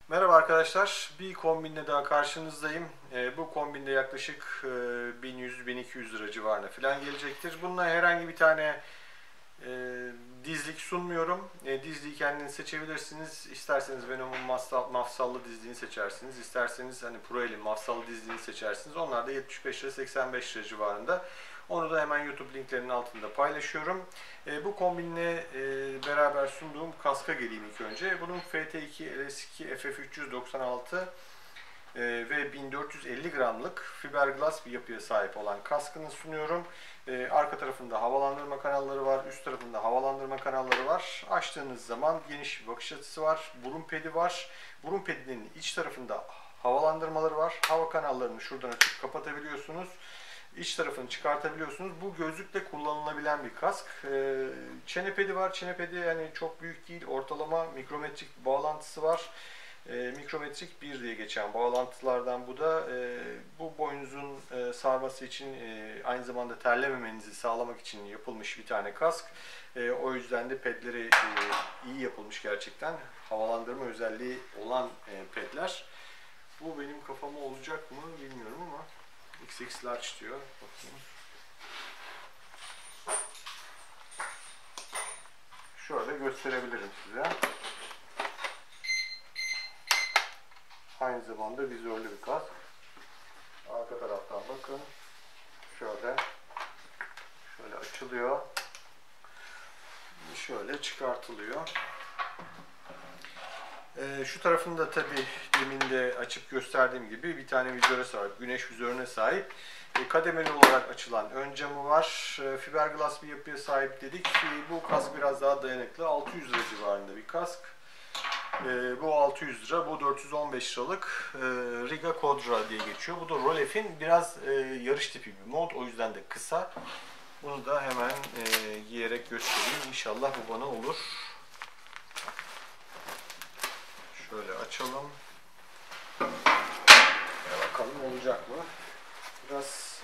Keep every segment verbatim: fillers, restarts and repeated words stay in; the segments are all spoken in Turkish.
Merhaba arkadaşlar, bir kombinle daha karşınızdayım. E, bu kombinde yaklaşık e, bin yüz bin iki yüz lira civarına falan gelecektir. Bununla herhangi bir tane e, dizlik sunmuyorum. E, dizliği kendiniz seçebilirsiniz. İsterseniz Venom'un mafsal, mafsallı dizliğini seçersiniz. İsterseniz hani Proel'in mafsallı dizliğini seçersiniz. Onlar da yetmiş beş lira seksen beş lira civarında. Onu da hemen YouTube linklerinin altında paylaşıyorum. E, bu kombinle e, beraber sunduğum kaska geleyim ilk önce. Bunun F T iki L S iki F F üç yüz doksan altı e, ve bin dört yüz elli gramlık fiberglass bir yapıya sahip olan kaskını sunuyorum. E, arka tarafında havalandırma kanalları var, üst tarafında havalandırma kanalları var. Açtığınız zaman geniş bir bakış açısı var, burun pedi var. Burun pedinin iç tarafında havalandırmaları var. Hava kanallarını şuradan açıp kapatabiliyorsunuz. İç tarafını çıkartabiliyorsunuz. Bu gözlükle kullanılabilen bir kask. Ee, çene pedi var. Çene pedi yani çok büyük değil. Ortalama mikrometrik bir bağlantısı var. Ee, mikrometrik bir diye geçen bağlantılardan bu da e, bu boynuzun e, sarması için e, aynı zamanda terlememenizi sağlamak için yapılmış bir tane kask. E, o yüzden de pedleri e, iyi yapılmış gerçekten. Havalandırma özelliği olan e, pedler. Bu benim kafama olacak mı bilmiyorum ama X X large diyor. Bakayım. Şöyle gösterebilirim size. Aynı zamanda vizörlü bir kask. Arka taraftan bakın. Şöyle. Şöyle açılıyor. Şöyle çıkartılıyor. Ee, şu tarafında tabi demin de açıp gösterdiğim gibi bir tane vizöre sahip, güneş vizörüne sahip. E, kademeli olarak açılan ön camı var. E, fiberglass bir yapıya sahip dedik. E, bu kask biraz daha dayanıklı. altı yüz lira civarında bir kask. E, bu altı yüz lira, bu dört yüz on beş liralık e, Riga Codra diye geçiyor. Bu da Rolef'in biraz e, yarış tipi bir mod. O yüzden de kısa. Bunu da hemen e, giyerek göstereyim. İnşallah bu bana olur. Şöyle açalım. Ya bakalım olacak mı? Biraz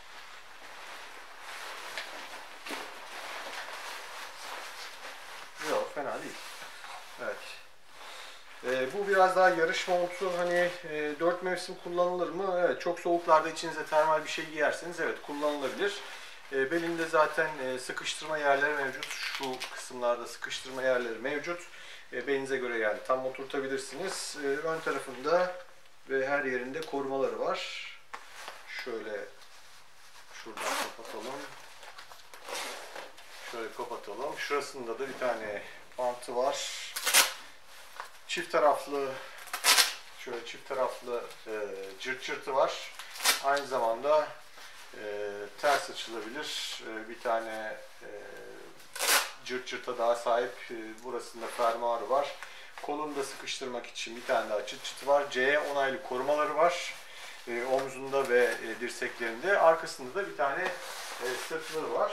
yok, fena değil. Evet. Ee, bu biraz daha yarış montu, hani e, dört mevsim kullanılır mı? Evet, çok soğuklarda içinize termal bir şey giyerseniz evet kullanılabilir. E, belinde zaten e, sıkıştırma yerleri mevcut. Şu kısımlarda sıkıştırma yerleri mevcut. E, belinize göre yani tam oturtabilirsiniz. E, ön tarafında ve her yerinde korumaları var. Şöyle şuradan kapatalım. Şöyle kapatalım. Şurasında da bir tane bantı var. Çift taraflı şöyle çift taraflı e, cırt cırtı var. Aynı zamanda e, ters açılabilir. E, bir tane e, cırt cırta daha sahip. E, burasında fermuarı var. Kolunu da sıkıştırmak için bir tane daha çıt çıtı var. C'ye onaylı korumaları var. E, omzunda ve e, dirseklerinde. Arkasında da bir tane e, sırtlığı var.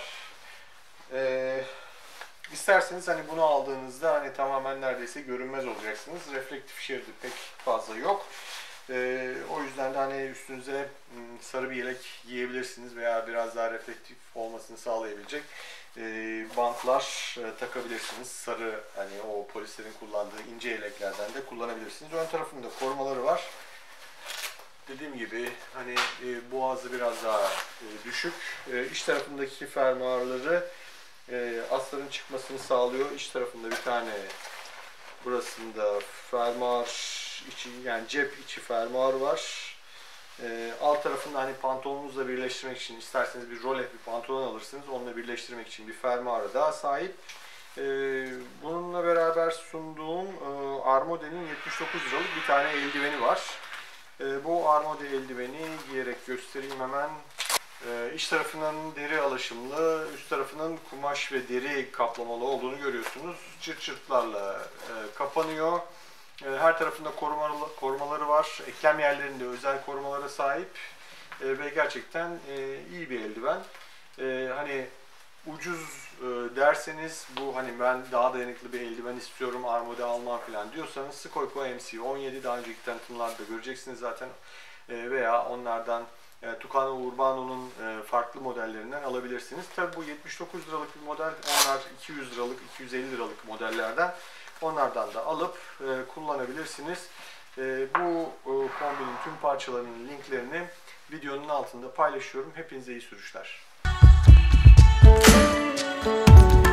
E, isterseniz hani bunu aldığınızda hani tamamen neredeyse görünmez olacaksınız. Reflektif şeridi pek fazla yok. E, o yüzden de hani üstünüze sarı bir yelek giyebilirsiniz veya biraz daha reflektif olmasını sağlayabilecek e, bantlar e, takabilirsiniz. Sarı hani o polislerin kullandığı ince yeleklerden de kullanabilirsiniz. Ön tarafında korumaları var. Dediğim gibi hani e, boğazı biraz daha e, düşük. E, iç tarafındaki fermuarları e, astarın çıkmasını sağlıyor. İç tarafında bir tane burasında fermuar içi yani cep içi fermuar var. E, alt tarafında hani pantolonunuzla birleştirmek için isterseniz bir rolef bir pantolon alırsınız. Onunla birleştirmek için bir fermuara daha sahip. E, bununla beraber sunduğum e, Armode'nin yetmiş dokuz liralık bir tane eldiveni var. E, bu Armode eldiveni giyerek göstereyim hemen. E, iç tarafının deri alaşımlı, üst tarafının kumaş ve deri kaplamalı olduğunu görüyorsunuz. Çırt çırtlarla e, kapanıyor. E, her tarafında korumalı, korumaları var. Eklem yerlerinde özel korumalara sahip e, ve gerçekten e, iyi bir eldiven. E, hani ucuz e, derseniz bu hani ben daha dayanıklı bir eldiven istiyorum Armode almam falan diyorsanız Skoiko M C on yedi daha önceki tanıtımlarda göreceksiniz zaten e, veya onlardan e, Tucano Urbano'nun e, farklı modellerinden alabilirsiniz. Tabi bu yetmiş dokuz liralık bir model, onlar iki yüz liralık iki yüz elli liralık modellerden, onlardan da alıp e, kullanabilirsiniz. E, bu e, kombinin tüm parçalarının linklerini videonun altında paylaşıyorum. Hepinize iyi sürüşler.